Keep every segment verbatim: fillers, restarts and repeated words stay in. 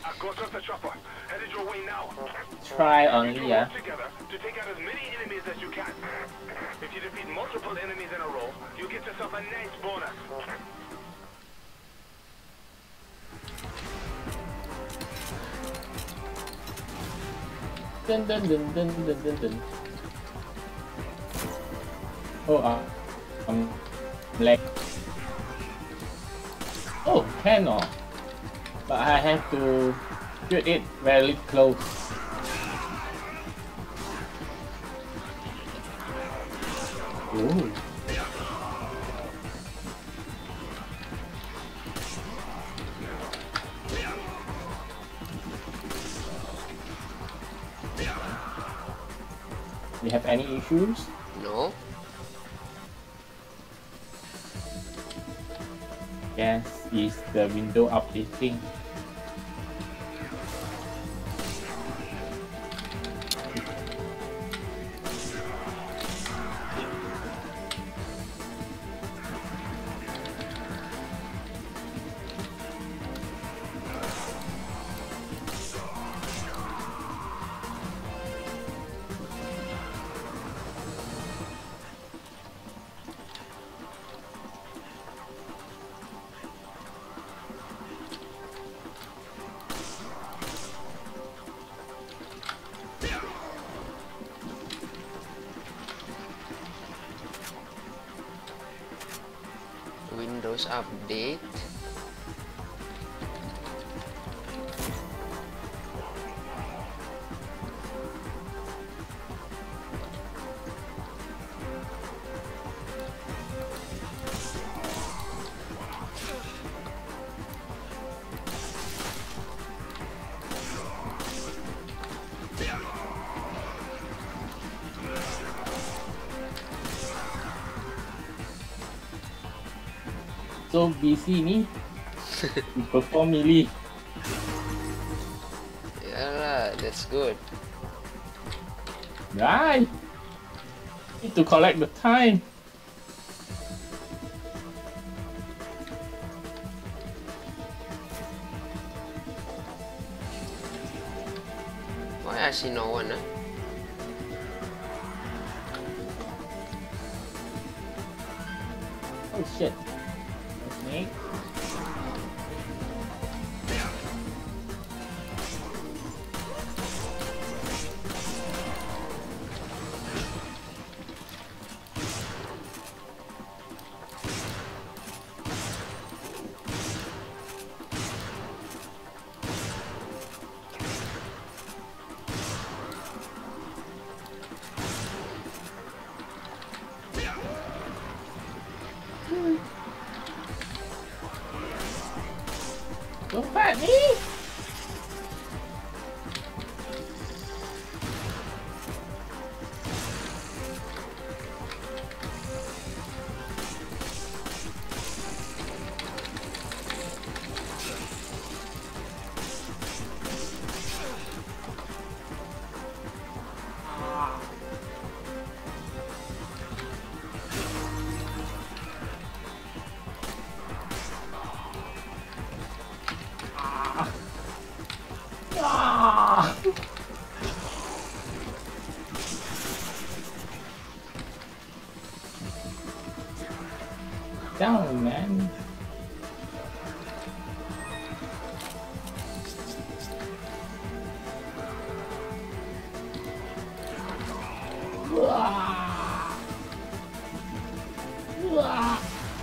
I've got us the chopper. Headed your way now. Try only, yeah. Together to take out as many enemies as you can. If you defeat multiple enemies in a row, you get yourself a nice bonus. Dun dun dun dun dun dun dun. Oh, uh, um, black. Oh, cannot. But I have to shoot it very close. Ooh. You have any issues? No. Yes, it's the window updating. Windows update. So busy ni. You perform melee. Yeah, that's good. Right. Need to collect the time. Why I see no one? Huh? Oh shit. Snake. Don't fight me! Ah! Down, man. Ah! Ah!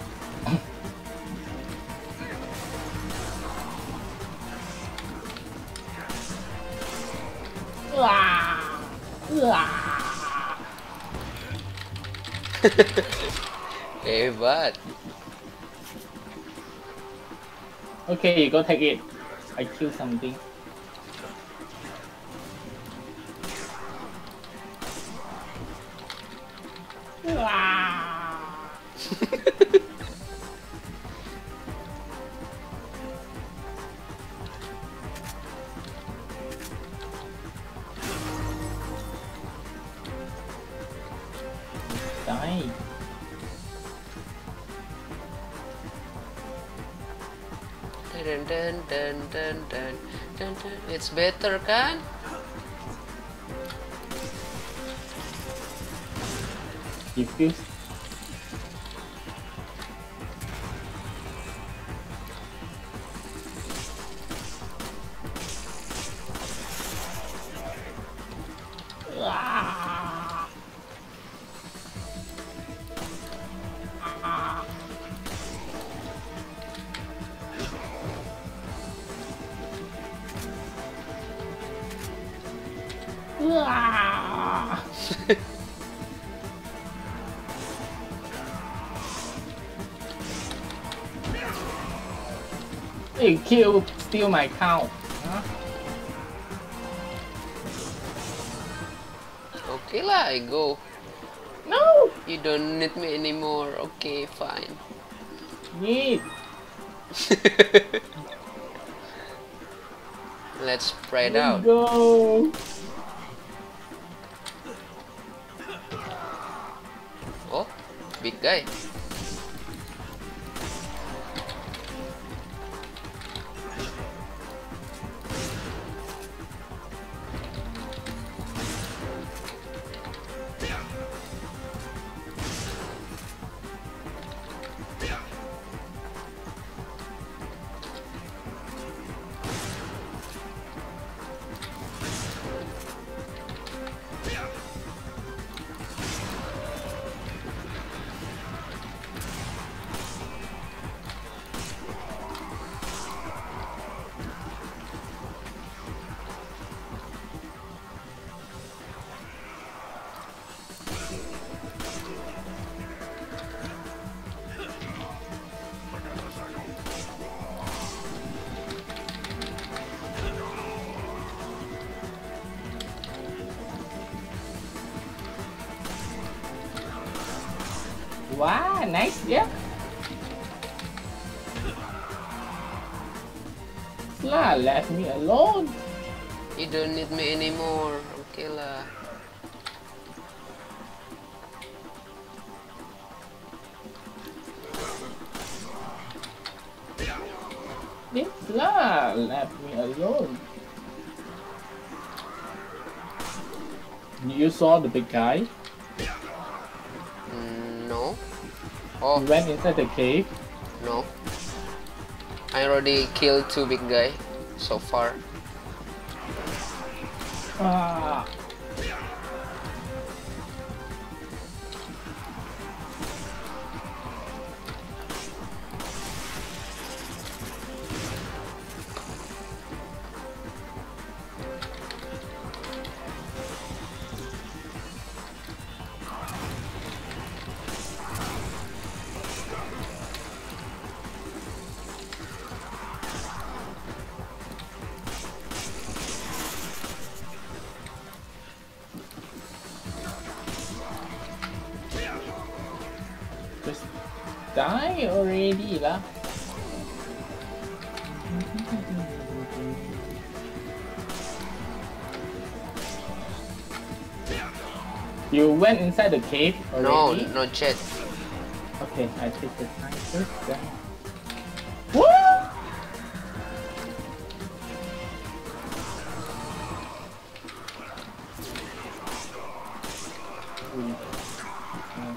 Hebat. Okay, you go take it. I kill something. Die. Dun, dun, dun, dun, dun, dun, dun. It's better kan? Diffuse. Ah. Ah. Ah. Hey, kill, steal my cow. Huh? Okay lah, I go. No! You don't need me anymore. Okay, fine. Need. Let's spread Let's out. go. Oh, big guy. Wow, nice, yeah. Sla left me alone. You don't need me anymore. Okay lah. This Sla left me alone. You saw the big guy? Mm, no. Oh, You went inside the cave? no. I already killed two big guy so far. Ah. Just die already lah. You went inside the cave No, already? no chat. Okay, I take the time first then. Woo! Mm. Mm.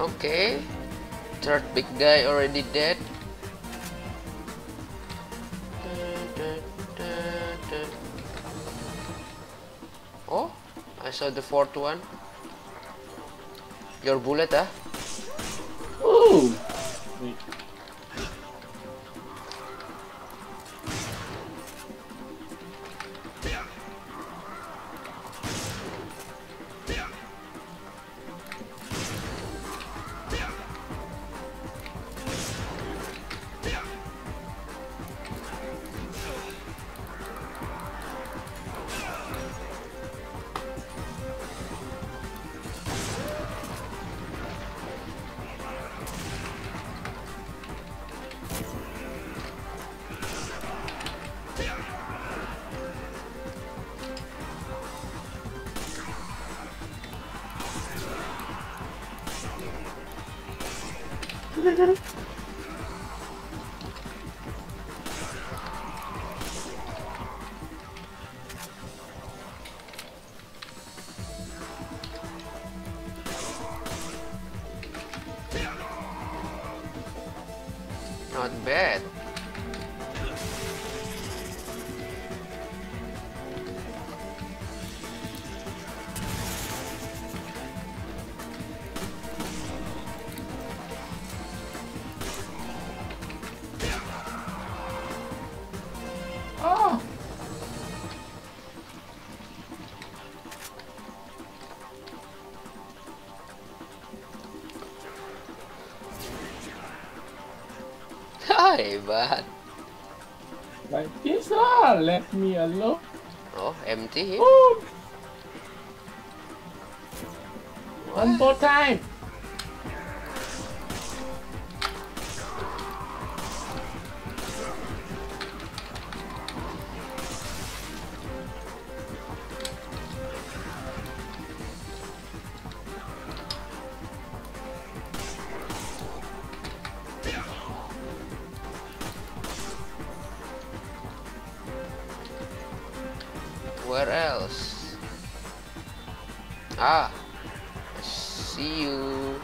Okay. Third big guy already dead. Oh, I saw the fourth one. Your bullet, huh? Ooh! Wait. Not bad. Oh! Hebat. Like this lah, left me alone. Oh, empty here. Ooh! One more time. Where else? Ah, I see you.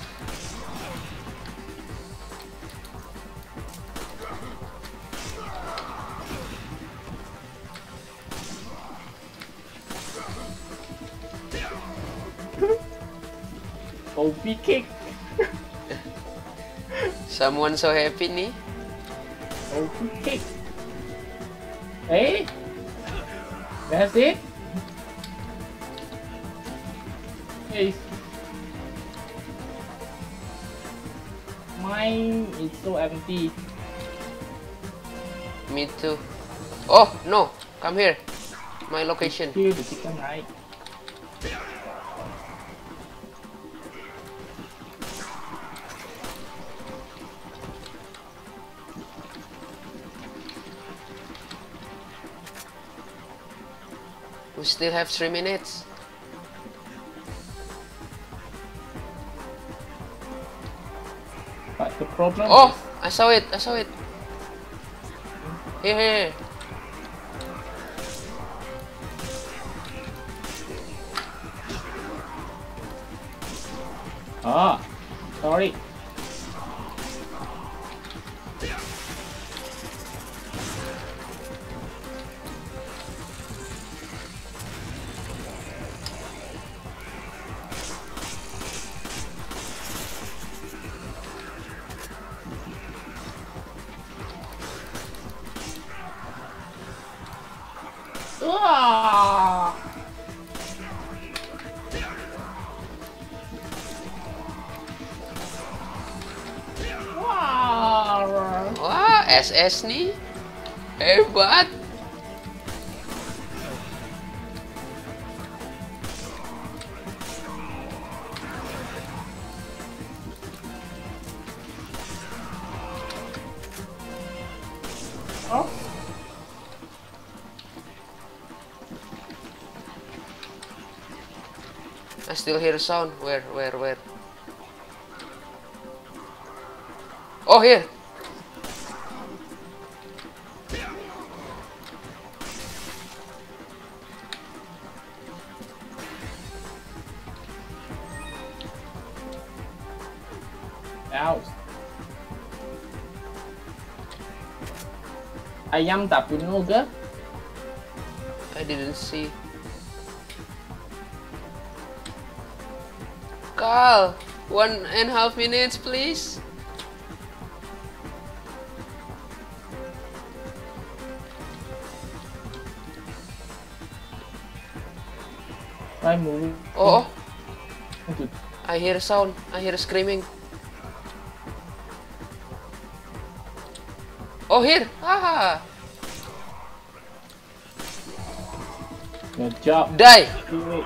O P kick. Someone so happy nih. O P kick. Hey? That's it? Hey. Mine is so empty. Me too. Oh no, come here. My location. Kill the chicken, right? We still have three minutes. But the problem Oh, is I saw it. I saw it. Here, here. ah, sorry. Ah! Wow! Wah, S S nih. Hebat. Oh. I still hear sound. Where, where, where? Oh, here. ayam tak bunuh ke? I didn't see. Carl, one and a half minutes, please. I'm moving. Oh, oh, to- I hear sound. I hear screaming. Oh, here. Ah, Good job. die. Do it.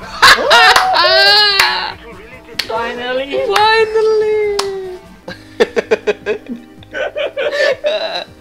Ah, You really did finally, finally.